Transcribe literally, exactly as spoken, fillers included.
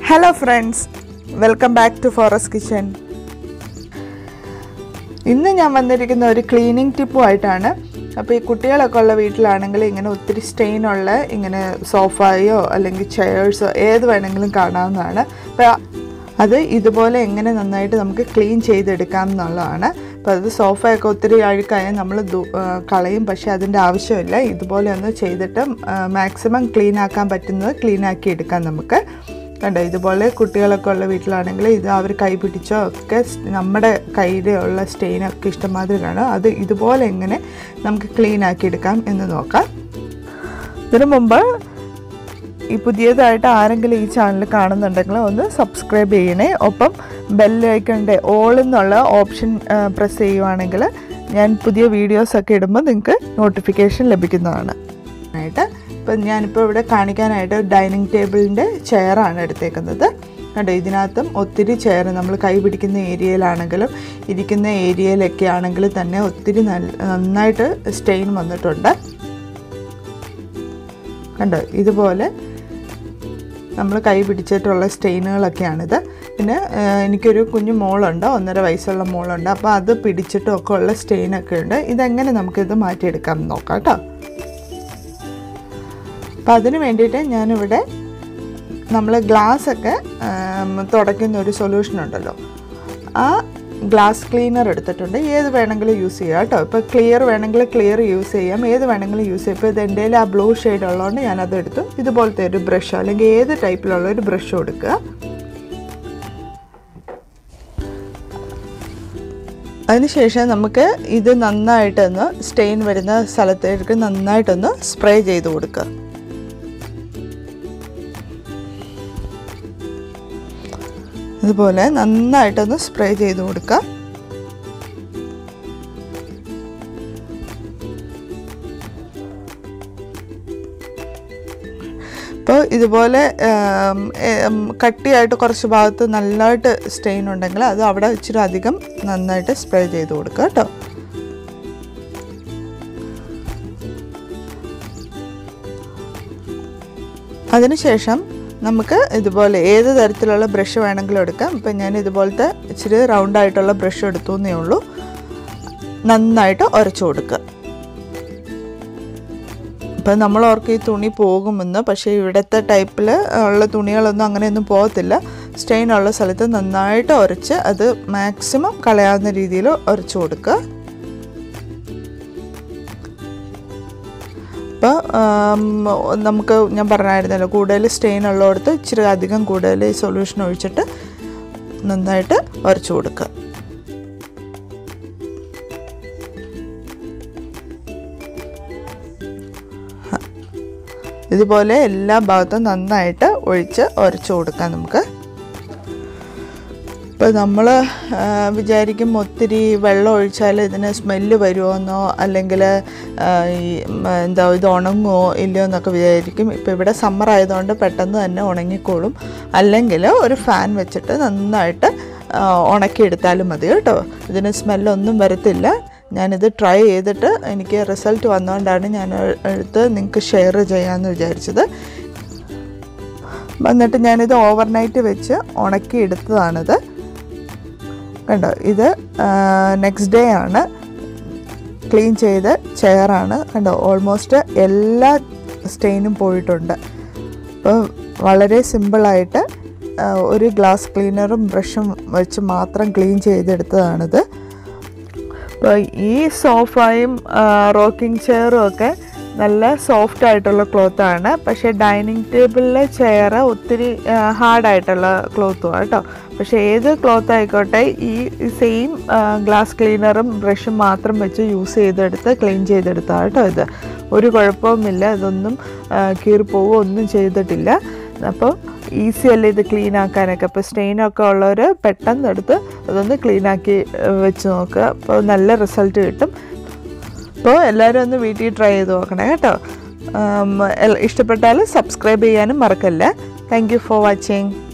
Hello friends, welcome back to Forest Kitchen. ഇന്ന് ഞാൻ വന്നിരിക്കുന്ന ഒരു ക്ലീനിങ് ടിപ്പുമായിട്ടാണ്. അപ്പോൾ ഈ കുട്ടികളൊക്കെ ഉള്ള വീട്ടിലാണെങ്കിൽ ഇങ്ങനെ ഒത്തിരി സ്റ്റെയിൻ ഉള്ള ഇങ്ങനെ സോഫയോ അല്ലെങ്കിൽ ചെയർസോ ഏത് വേണമെങ്കിലും കാണാവുന്നതാണ്. അപ്പോൾ അത് ഇതുപോലെ എങ്ങനെ നന്നായിട്ട് നമുക്ക് ക്ലീൻ ചെയ്തെടുക്കാം എന്നുള്ളതാണ്. അപ്പോൾ അത് സോഫയൊക്കെ ഒത്തിരി അഴുക്കായാൽ നമ്മൾ കളയും, പക്ഷേ അതിൻ്റെ ആവശ്യമില്ല. ഇതുപോലെ ഒന്ന് ചെയ്തിട്ട് മാക്സിമം ക്ലീൻ ആക്കാൻ പറ്റുന്നത് ക്ലീൻ ആക്കി എടുക്കാം നമുക്ക്. കണ്ടോ, ഇതുപോലെ കുട്ടികളൊക്കെ ഉള്ള വീട്ടിലാണെങ്കിൽ ഇത് അവർ കൈ പിടിച്ചോ ഒക്കെ നമ്മുടെ കയ്യിലുള്ള സ്റ്റെയിനൊക്കെ ഇഷ്ടമാതിരി കാണും. അത് ഇതുപോലെ എങ്ങനെ നമുക്ക് ക്ലീൻ ആക്കി എടുക്കാം എന്ന് നോക്കാം. ഇതിനു മുമ്പ് ഈ പുതിയതായിട്ട് ആരെങ്കിലും ഈ ചാനൽ കാണുന്നുണ്ടെങ്കിൽ ഒന്ന് സബ്സ്ക്രൈബ് ചെയ്യണേ. ഒപ്പം ബെല്ലൈക്കണിൻ്റെ ഓൾ എന്നുള്ള ഓപ്ഷൻ പ്രസ് ചെയ്യുവാണെങ്കിൽ ഞാൻ പുതിയ വീഡിയോസൊക്കെ ഇടുമ്പോൾ നിങ്ങൾക്ക് നോട്ടിഫിക്കേഷൻ ലഭിക്കുന്നതാണ്. ആയിട്ട് ഇപ്പം ഞാനിപ്പോൾ ഇവിടെ കാണിക്കാനായിട്ട് ഡൈനിങ് ടേബിളിൻ്റെ ചെയറാണ് എടുത്തേക്കുന്നത്. കണ്ടോ, ഇതിനകത്തും ഒത്തിരി ചെയർ നമ്മൾ കൈ പിടിക്കുന്ന ഏരിയയിലാണെങ്കിലും ഇരിക്കുന്ന ഏരിയയിലൊക്കെ ആണെങ്കിലും തന്നെ ഒത്തിരി നല്ല നന്നായിട്ട് സ്റ്റെയിൻ വന്നിട്ടുണ്ട്. കണ്ടോ, ഇതുപോലെ നമ്മൾ കൈ പിടിച്ചിട്ടുള്ള സ്റ്റെയിനുകളൊക്കെയാണിത്. പിന്നെ എനിക്കൊരു കുഞ്ഞു മോളുണ്ട്, ഒന്നര വയസ്സുള്ള മോളുണ്ട്. അപ്പോൾ അത് പിടിച്ചിട്ടൊക്കെ ഉള്ള സ്റ്റെയിനൊക്കെ ഉണ്ട്. ഇതെങ്ങനെ നമുക്കിത് മാറ്റിയെടുക്കാം എന്ന് നോക്കാം കേട്ടോ. അപ്പോൾ അതിന് വേണ്ടിയിട്ട് ഞാനിവിടെ നമ്മൾ ഗ്ലാസ്സൊക്കെ തുടയ്ക്കുന്ന ഒരു സൊല്യൂഷൻ ഉണ്ടല്ലോ, ആ ഗ്ലാസ് ക്ലീനർ എടുത്തിട്ടുണ്ട്. ഏത് വേണമെങ്കിലും യൂസ് ചെയ്യാം കേട്ടോ. ഇപ്പോൾ ക്ലിയർ വേണമെങ്കിൽ ക്ലിയർ യൂസ് ചെയ്യാം, ഏത് വേണമെങ്കിലും യൂസ് ചെയ്യാം. ഇപ്പോൾ ഇത് എൻ്റെ ആ ബ്ലൂ ഷെയ്ഡ് ഉള്ളതുകൊണ്ട് ഞാനതെടുത്തു. ഇതുപോലത്തെ ഒരു ബ്രഷോ അല്ലെങ്കിൽ ഏത് ടൈപ്പിലുള്ള ഒരു ബ്രഷ് കൊടുക്കുക. അതിനുശേഷം നമുക്ക് ഇത് നന്നായിട്ടൊന്ന് സ്റ്റെയിൻ വരുന്ന സ്ഥലത്തേക്ക് നന്നായിട്ടൊന്ന് സ്പ്രേ ചെയ്ത് കൊടുക്കുക. ഇതുപോലെ നന്നായിട്ടൊന്ന് സ്പ്രേ ചെയ്ത് കൊടുക്കുക. അപ്പോൾ ഇതുപോലെ കട്ടിയായിട്ട് കുറച്ച് ഭാഗത്ത് നല്ലതായിട്ട് സ്റ്റെയിൻ ഉണ്ടെങ്കിൽ അത് അവിടെ ഇച്ചിരി അധികം നന്നായിട്ട് സ്പ്രേ ചെയ്ത് കൊടുക്കുക കേട്ടോ. അതിനുശേഷം നമുക്ക് ഇതുപോലെ ഏത് തരത്തിലുള്ള ബ്രഷ് വേണമെങ്കിലും എടുക്കാം. ഇപ്പം ഞാൻ ഇതുപോലത്തെ ഇച്ചിരി റൗണ്ടായിട്ടുള്ള ബ്രഷ് എടുത്തു എന്നേ ഉള്ളൂ. നന്നായിട്ട് ഉരച്ചു കൊടുക്കുക. ഇപ്പം നമ്മൾ ഓർക്ക് ഈ തുണി പോകുമെന്ന്, പക്ഷേ ഇവിടുത്തെ ടൈപ്പിൽ ഉള്ള തുണികളൊന്നും അങ്ങനെയൊന്നും പോകത്തില്ല. സ്റ്റെയിൻ ഉള്ള സ്ഥലത്ത് നന്നായിട്ട് ഉരച്ച് അത് മാക്സിമം കളയാവുന്ന രീതിയിൽ ഉരച്ചു കൊടുക്കുക. അപ്പോൾ നമുക്ക് ഞാൻ പറഞ്ഞായിരുന്നല്ലോ, കൂടുതൽ സ്റ്റെയിൻ ഉള്ളിടത്ത് ഇച്ചിരി അധികം കൂടുതൽ ഈ സൊല്യൂഷൻ ഒഴിച്ചിട്ട് നന്നായിട്ട് ഉരച്ചു കൊടുക്കുക. ഇതുപോലെ എല്ലാ ഭാഗത്തും നന്നായിട്ട് ഒഴിച്ച് ഉരച്ചു കൊടുക്കാം നമുക്ക്. ഇപ്പോൾ നമ്മൾ വിചാരിക്കും ഒത്തിരി വെള്ളം ഒഴിച്ചാൽ ഇതിന് സ്മെല്ല് വരുമോയെന്നോ അല്ലെങ്കിൽ ഈ എന്താ ഇത് ഉണങ്ങുമോ ഇല്ലയോ എന്നൊക്കെ വിചാരിക്കും. ഇപ്പോൾ ഇവിടെ സമ്മർ ആയതുകൊണ്ട് പെട്ടെന്ന് തന്നെ ഉണങ്ങിക്കോളും. അല്ലെങ്കിൽ ഒരു ഫാൻ വെച്ചിട്ട് നന്നായിട്ട് ഉണക്കിയെടുത്താലും മതി കേട്ടോ. ഇതിന് സ്മെല്ലൊന്നും വരത്തില്ല. ഞാനിത് ട്രൈ ചെയ്തിട്ട് എനിക്ക് റിസൾട്ട് വന്നുകൊണ്ടാണ് ഞാൻ എടുത്ത് നിങ്ങൾക്ക് ഷെയർ ചെയ്യാമെന്ന് വിചാരിച്ചത്. എന്നിട്ട് ഞാനിത് ഓവർനൈറ്റ് വെച്ച് ഉണക്കി എടുത്തതാണിത്. കണ്ടോ, ഇത് നെക്സ്റ്റ് ഡേ ആണ് ക്ലീൻ ചെയ്ത ചെയറാണ്. കണ്ടോ, ഓൾമോസ്റ്റ് എല്ലാ സ്റ്റെയിനും പോയിട്ടുണ്ട്. അപ്പോൾ വളരെ സിമ്പിളായിട്ട് ഒരു ഗ്ലാസ് ക്ലീനറും ബ്രഷും വെച്ച് മാത്രം ക്ലീൻ ചെയ്തെടുത്തതാണിത്. അപ്പോൾ ഈ സോഫയും റോക്കിംഗ് ചെയറും ഒക്കെ നല്ല സോഫ്റ്റ് ആയിട്ടുള്ള ക്ലോത്താണ്. പക്ഷേ ഡൈനിങ് ടേബിളിലെ ചെയർ ഒത്തിരി ഹാർഡായിട്ടുള്ള ക്ലോത്തുമാണ് കേട്ടോ. പക്ഷേ ഏത് ക്ലോത്ത് ആയിക്കോട്ടെ, ഈ സെയിം ഗ്ലാസ് ക്ലീനറും ബ്രഷും മാത്രം വെച്ച് യൂസ് ചെയ്തെടുത്ത് ക്ലീൻ ചെയ്തെടുത്താണ് കേട്ടോ. ഇത് ഒരു കുഴപ്പവുമില്ല, ഇതൊന്നും കീറിപ്പോവുകയോ ഒന്നും ചെയ്തിട്ടില്ല. അപ്പോൾ ഈസി അല്ലേ ഇത് ക്ലീൻ ആക്കാനൊക്കെ. അപ്പോൾ സ്റ്റെയിനൊക്കെ ഉള്ളവർ പെട്ടെന്ന് എടുത്ത് അതൊന്ന് ക്ലീനാക്കി വെച്ച് നോക്കുക. അപ്പോൾ നല്ല റിസൾട്ട് കിട്ടും. അപ്പോൾ എല്ലാവരും ഒന്ന് വീട്ടിൽ ട്രൈ ചെയ്ത് നോക്കണേ കേട്ടോ. ഇഷ്ടപ്പെട്ടാൽ സബ്സ്ക്രൈബ് ചെയ്യാനും മറക്കല്ല. Thank you for watching.